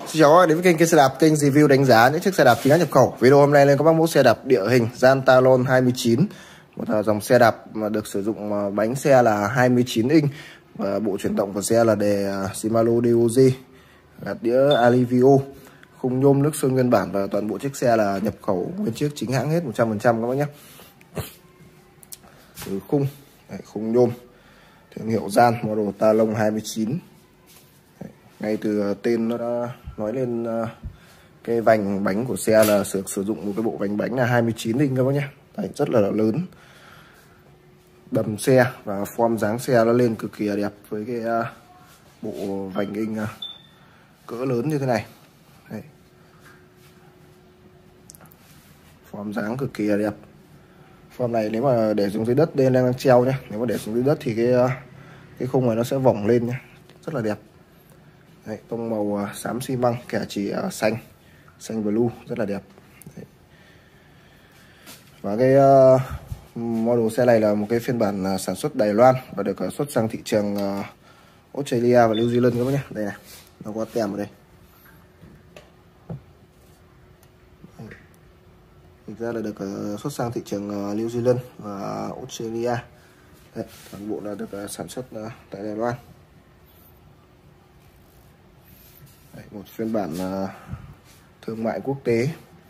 Xin chào các bạn đến với kênh xe đạp, kênh review đánh giá những chiếc xe đạp chính hãng nhập khẩu. Video hôm nay lên các bác mẫu xe đạp địa hình Zantalon 29, một dòng xe đạp mà được sử dụng bánh xe là 29 inch và bộ chuyển động của xe là đề Shimano DOG, gạt đĩa Alivio, khung nhôm nước sơn nguyên bản và toàn bộ chiếc xe là nhập khẩu nguyên chiếc chính hãng hết 100% các bác nhé. Từ khung nhôm thương hiệu Gian, model Talon 29. Ngay từ tên nó đã nói lên cái vành bánh của xe là sử dụng một cái bộ vành bánh là 29 inch các bác nhé. Đấy, rất là lớn. Đầm xe và form dáng xe nó lên cực kỳ là đẹp với cái bộ vành inch cỡ lớn như thế này. Đấy. Form dáng cực kỳ là đẹp. Form này nếu mà để xuống dưới đất, đây đang treo nhé. Nếu mà để xuống dưới đất thì cái khung này nó sẽ vòng lên nhé. Rất là đẹp. Đấy, tông màu xám xi măng, kẻ chỉ xanh blue, rất là đẹp. Đấy. Và cái model xe này là một cái phiên bản sản xuất Đài Loan và được xuất sang thị trường Australia và New Zealand các bác nhé. Đây này, nó có tem ở đây. Thực ra là được xuất sang thị trường New Zealand và Australia. Đấy, toàn bộ là được sản xuất tại Đài Loan. Đấy, một phiên bản thương mại quốc tế.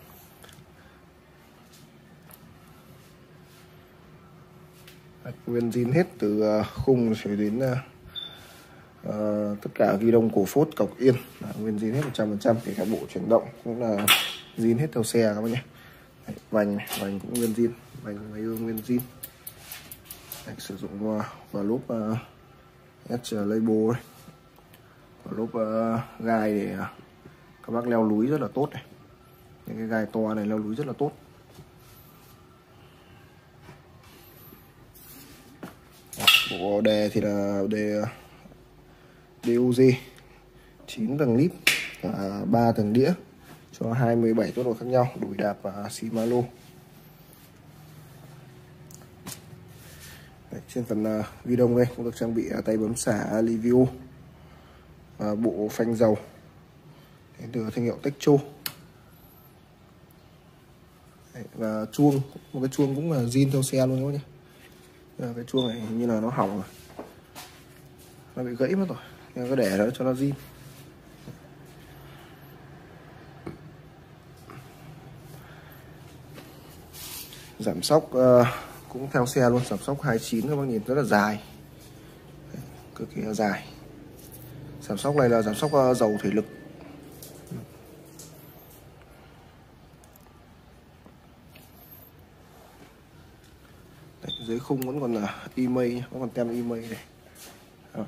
Đấy, nguyên zin hết từ khung cho đến tất cả ghi đông, cổ phốt, cọc yên là nguyên zin hết 100%, kể cả bộ chuyển động cũng là zin hết theo xe các bác nhé. Đấy, vành cũng nguyên zin, vành máy ương nguyên zin. Đấy, sử dụng vào lốp S label ấy. Và lốp gai để các bác leo núi rất là tốt này. Những cái gai to này leo núi rất là tốt. Bộ đề thì là đề DOG 9 tầng lip và 3 tầng đĩa cho 27 tốc độ khác nhau, đùi đạp và Shimano. Đấy, trên phần ghi đông đây cũng được trang bị tay bấm xả Alivio. Bộ phanh dầu đến từ thương hiệu Techo. Đấy, và chuông, một cái chuông cũng là zin theo xe luôn các nhé. Cái chuông này hình như là nó hỏng rồi, nó bị gãy mất rồi, nên có để đó cho nó zin. Giảm xóc cũng theo xe luôn, giảm xóc 29 các bác nhìn rất là dài. Đấy, cực kỳ là dài. Giảm xóc này là giảm xóc dầu thể lực. Đấy, dưới khung vẫn còn là email, vẫn còn tem email này. Đó.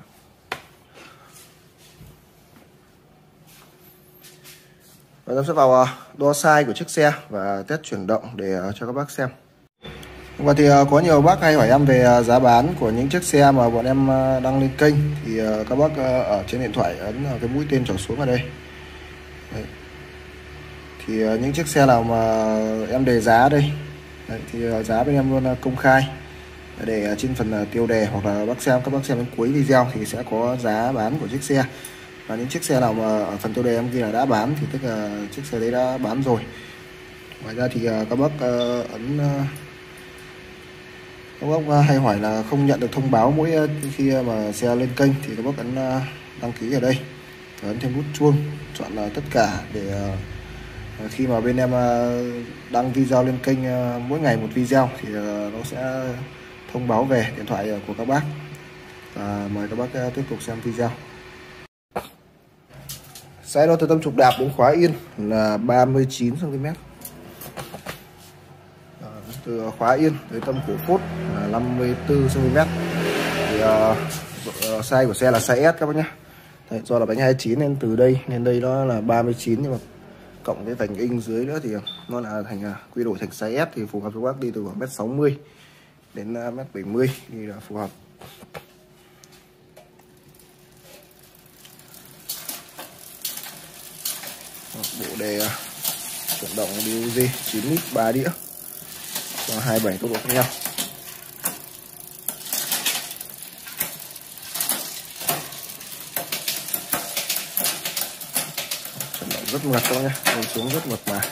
Và chúng sẽ vào đo size của chiếc xe và test chuyển động để cho các bác xem. Và thì có nhiều bác hay hỏi em về giá bán của những chiếc xe mà bọn em đăng lên kênh, thì các bác ở trên điện thoại ấn cái mũi tên trỏ xuống ở đây. Đấy. Thì những chiếc xe nào mà em đề giá đây. Đấy, thì giá bên em luôn công khai để trên phần tiêu đề, hoặc là các bác xem đến cuối video thì sẽ có giá bán của chiếc xe. Và những chiếc xe nào mà ở phần tiêu đề em ghi là đã bán thì tức là chiếc xe đấy đã bán rồi. Ngoài ra thì các bác các bác hay hỏi là không nhận được thông báo mỗi khi mà xe lên kênh thì các bác ấn đăng ký ở đây và ấn thêm nút chuông, chọn là tất cả để khi mà bên em đăng video lên kênh mỗi ngày một video thì nó sẽ thông báo về điện thoại của các bác. Và mời các bác tiếp tục xem video. Size đo từ tâm trục đạp đến khóa yên là 39 cm. Từ khóa yên tới tâm cổ phốt là 54 cm. Thì size của xe là size S các bác nhé. Đấy, do là bánh 29 nên từ đây nên đây nó là 39, nhưng mà cộng cái vành inch dưới nữa thì nó là thành quy đổi thành size S, thì phù hợp cho bác đi từ khoảng 1m60 đến 1m70 thì là phù hợp. Bộ đề chuyển động DOG 9 lít 3 đĩa cho 27 tốc độ khác nhau. rất mượt các bác nhé, lên xuống rất mượt mà.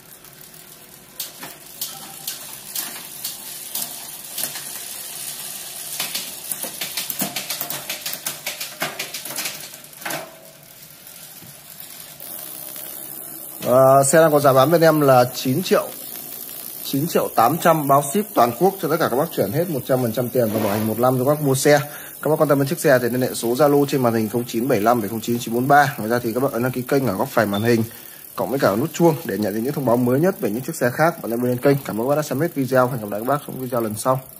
Xe đang có giá bán bên em là 9 triệu 800 bao ship toàn quốc cho tất cả các bác chuyển hết 100% tiền và bảo hành 1 năm cho các bác mua xe. Các bác quan tâm đến chiếc xe thì liên hệ số Zalo trên màn hình 0975 709 943. Ngoài ra thì các bác ấn đăng ký kênh ở góc phải màn hình cộng với cả nút chuông để nhận được những thông báo mới nhất về những chiếc xe khác bọn em bên kênh. Cảm ơn các bác đã xem hết video. Hẹn gặp lại các bác trong video lần sau.